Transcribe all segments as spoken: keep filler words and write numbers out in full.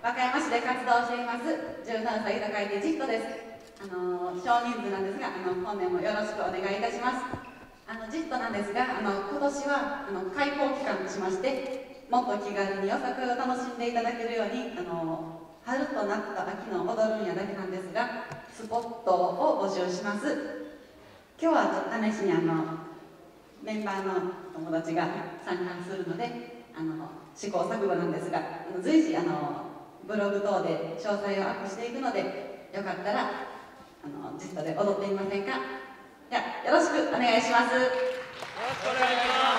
和歌山市で活動していますじゅうさんさいと書いてジットです。あの少人数なんですが、あの本年もよろしくお願いいたします。あのジットなんですが、あの今年はあの開放期間としまして、もっと気軽によさこいを楽しんでいただけるように、あの春と夏と秋の踊るんやだけなんですが、スポットを募集します。今日はちょっと試しにあのメンバーの友達が参加するので、あの試行錯誤なんですが、随時あのブログ等で詳細をアップしていくので、よかったらあのジットで踊ってみませんか。じゃあよろしくお願いします。よろしくお願いします。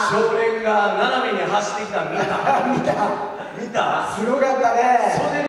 少年が斜めに走ってきたの見た見た見たすごかったね。